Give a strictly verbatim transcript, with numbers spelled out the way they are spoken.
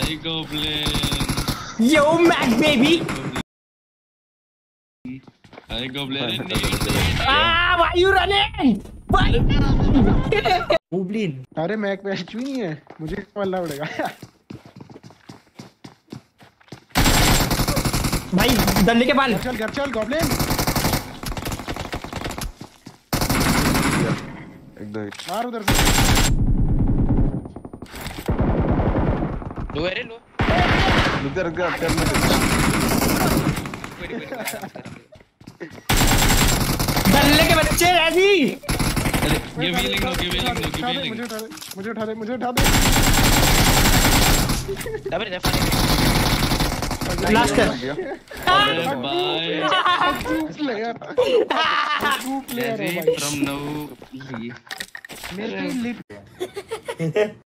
Hi Goblin. Yo, Mac baby. Hi Goblin. Ah, why you running? Why? Goblin. अरे Mac पे HP नहीं है, मुझे मरना पड़ेगा। भाई डंडे के बाल। चल घर चल गॉब्लिन। एक दो हिट मार उधर से। लो है रे लो। रुक जा रुक जा कर ले। डंडे के बच्चे राजी। Give healing लो, give healing लो, give healing. मुझे उठा दे, मुझे उठा दे, मुझे उठा दे। Double definitely. लास्ट है। Bye bye. Player. Player From now. मेरे पे लिप